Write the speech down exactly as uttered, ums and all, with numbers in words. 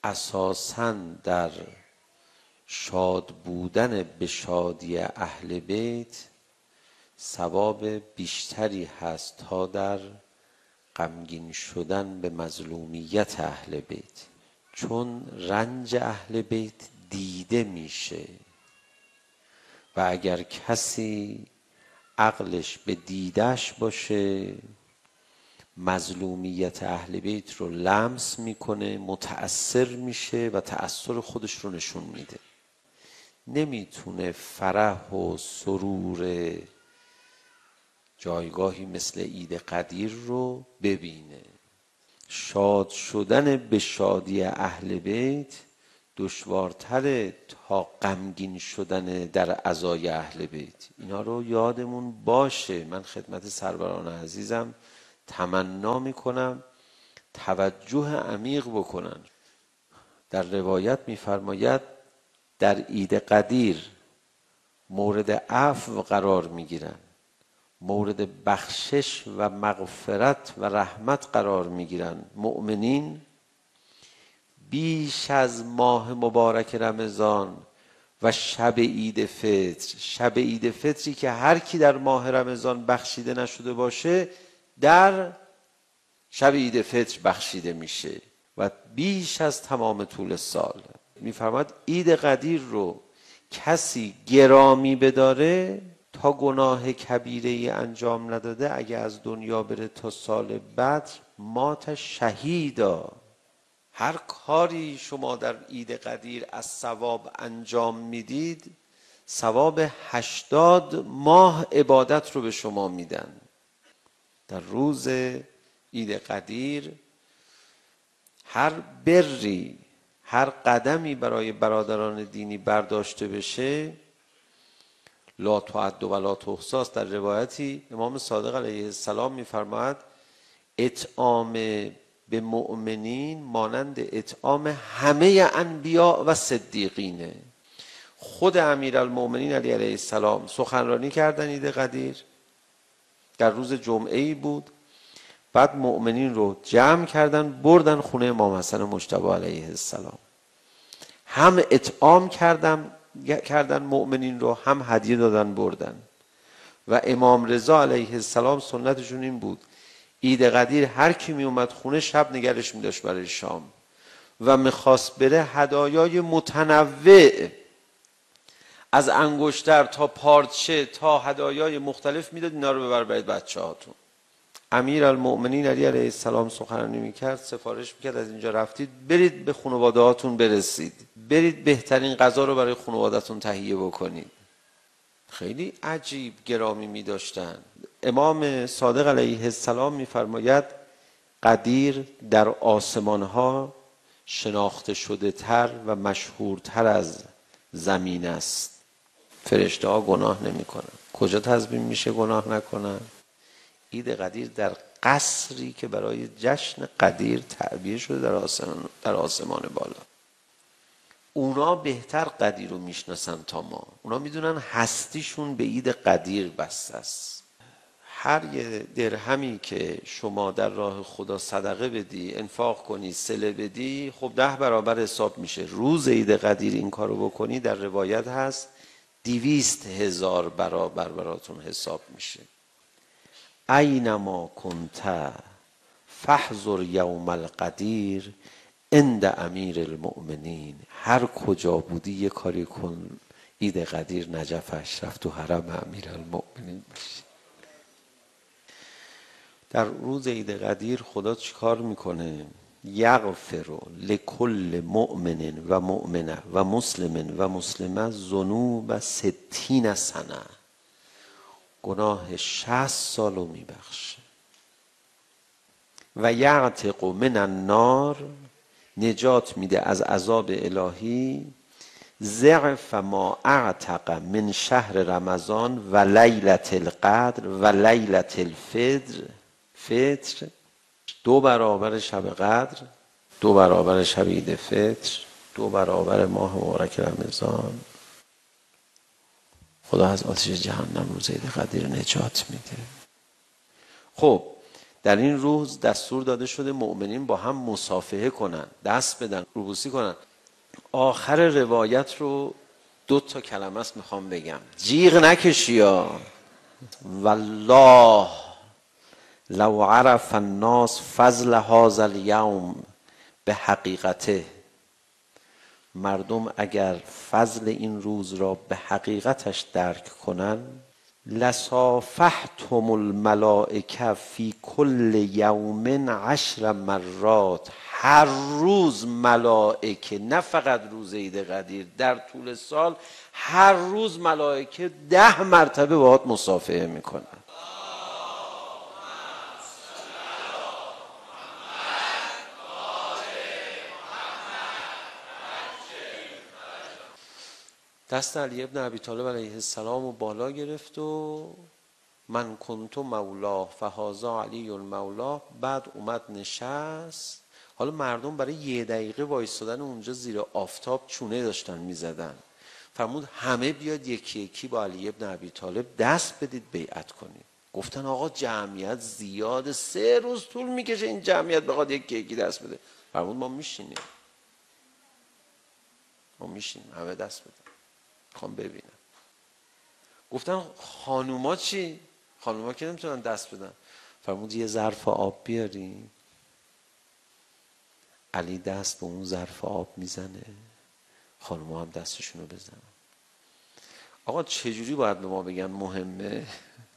اساساً در شاد بودن به شادی اهل بیت ثواب بیشتری هست تا در غمگین شدن به مظلومیت اهل بیت، چون رنج اهل بیت دیده میشه و اگر کسی عقلش به دیدش باشه مظلومیت اهل بیت رو لمس میکنه، متأثر میشه و تأثیر خودش رو نشون میده. نمیتونه فرح و سرور جایگاهی مثل عید قدیر رو ببینه. شاد شدن به شادی اهل بیت دشوارتره تا غمگین شدن در عزای اهل بیت. اینا رو یادمون باشه. من خدمت سروران عزیزم تمنا میکنم توجه عمیق بکنن. در روایت میفرماید در عید قدیر مورد عفو قرار میگیرن، مورد بخشش و مغفرت و رحمت قرار میگیرن مؤمنین بیش از ماه مبارک رمضان و شب عید فطر. شب عید فطری که هر کی در ماه رمضان بخشیده نشده باشه در شب عید فطر بخشیده میشه و بیش از تمام طول سال. میفرماد عید قدیر رو کسی گرامی بداره تا گناه کبیره انجام نداده اگه از دنیا بره تا سال بعد مات شهیدا. هر کاری شما در عید قدیر از ثواب انجام میدید ثواب هشتاد ماه عبادت رو به شما میدن. در روز عید قدیر هر بری، هر قدمی برای برادران دینی برداشته بشه لا تعد و لا تحصی. در روایتی امام صادق علیه السلام میفرماید اطعام به مؤمنین مانند اطعام همه انبیاء و صدیقینه. خود امیرالمؤمنین علی علیه السلام سخنرانی کردن عید قدیر، در روز جمعه ای بود، بعد مؤمنین رو جمع کردن بردن خونه امام حسن مجتبی علیه السلام، هم اطعام کردن کردن مؤمنین رو، هم هدیه دادن بردن. و امام رضا علیه السلام سنتشون این بود عید قدیر هر کی می اومد خونه شب نگرش می داشت برای شام و میخواست بره هدایای متنوع از انگشتر تا پارچه تا هدایای مختلف میداد اینا رو ببر برای بچه هاتون. امیر المؤمنین علی علیه السلام سخنرانی میکرد، سفارش میکرد از اینجا رفتید برید به خانواده هاتون برسید، برید بهترین غذا رو برای خانواده‌تون تهیه بکنید. خیلی عجیب گرامی میداشتن. امام صادق علیه السلام میفرماید قدیر در آسمان ها شناخته شده تر و مشهورتر از زمین است. فرشته ها گناه نمی کنن. کجا تضمین میشه گناه نکنن؟ عید قدیر در قصری که برای جشن قدیر تعبیه شده در آسمان, در آسمان بالا. اونا بهتر قدیر رو میشناسن تا ما. اونا میدونن هستیشون به عید قدیر بسته است. هر یه درهمی که شما در راه خدا صدقه بدی، انفاق کنی، صله بدی، خب ده برابر حساب میشه. روز عید قدیر این کارو بکنی در روایت هست دویست هزار برابر براتون حساب میشه. اینما کنت فاحذر یوم القدیر عند امیر المؤمنین. هر کجا بودی یه کاری کن عید قدیر نجف اشرف تو حرم امیر المؤمنین باشی. در روز عید قدیر خدا چیکار میکنه؟ یغفر لکل مؤمن و مؤمنه و مسلم و مسلمه ذنوب ستین سنه. گناه شصت سالو میبخشه. و یعتق من النار، نجات میده از عذاب الهی، ضعف ما اعتق من شهر رمضان و لیلت القدر و لیلت الفطر. فطر دو برابر شب قدر، دو برابر شب عید فطر، دو برابر ماه مبارک رمضان. خدا از آتش جهنم روز عید قدیر نجات میده. خب در این روز دستور داده شده مؤمنین با هم مصافحه کنن، دست بدن، روبوسی کنن. آخر روایت رو دو تا کلمه است میخوام بگم، جیغ نکشی ها. والله لو عرف الناس فضل هذا اليوم به حقیقته، مردم اگر فضل این روز را به حقیقتش درک کنن، لصافحتهم الملائکه فی کل یوم عشر مرات، هر روز ملائکه، نه فقط روز عید قدیر، در طول سال هر روز ملائکه ده مرتبه باهات مصافحه میکنن. دست علی ابن ابی طالب علیه السلام رو بالا گرفت و من کنت مولا فهذا علی المولا. بعد اومد نشست. حالا مردم برای یه دقیقه وایستادن اونجا زیر آفتاب چونه داشتن میزدن. فرمود همه بیاد یکی یکی با علی ابن ابی طالب دست بدید بیعت کنید. گفتن آقا جمعیت زیاد، سه روز طول میکشه این جمعیت بخواد یکی یکی دست بده. فرمود ما میشینیم، ما میشینیم، همه دست بدن، میخوام ببینم. گفتن خانوما چی؟ خانوما که نمیتونن دست بدن. فرمود یه ظرف آب بیاریم. علی دست به اون ظرف آب میزنه، خانوما هم دستشونو بزنن. آقا چجوری باید به ما بگن مهمه؟